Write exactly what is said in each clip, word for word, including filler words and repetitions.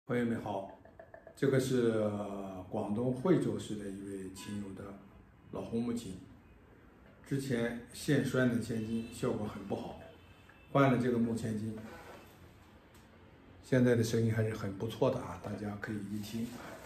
朋友们好，这个是广东惠州市的一位琴友的老红木琴，之前线栓的千金效果很不好，换了这个木千金，现在的声音还是很不错的啊，大家可以一听。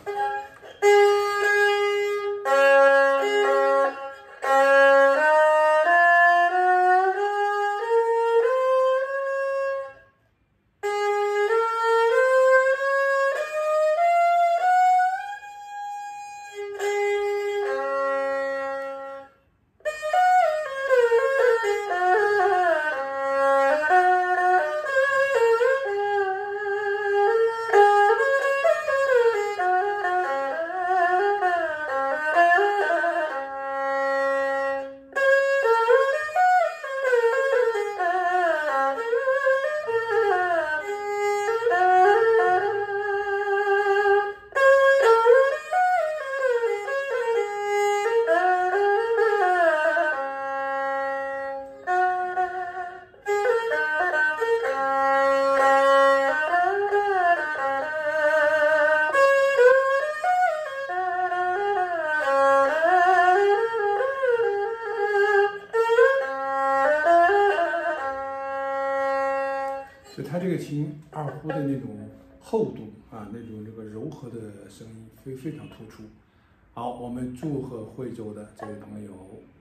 就它这个琴二胡的那种厚度啊，那种这个柔和的声音非非常突出。好，我们祝贺惠州的这位朋友